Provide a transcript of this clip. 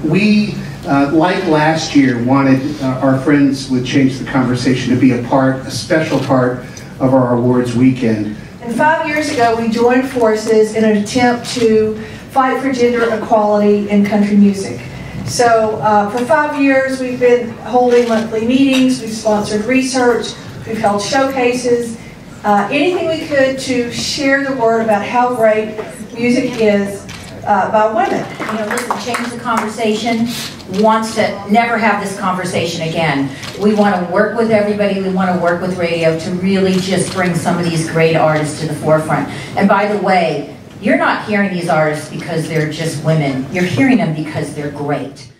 we, like last year, wanted our friends with Change the Conversation to be a special part of our awards weekend. And 5 years ago, we joined forces in an attempt to fight for gender equality in country music. So for 5 years, we've been holding monthly meetings, we've sponsored research, we've held showcases, anything we could to share the word about how great music is by women. You know, listen, Change the Conversation wants to never have this conversation again. We want to work with everybody, we want to work with radio to really just bring some of these great artists to the forefront. And by the way, you're not hearing these artists because they're just women. You're hearing them because they're great.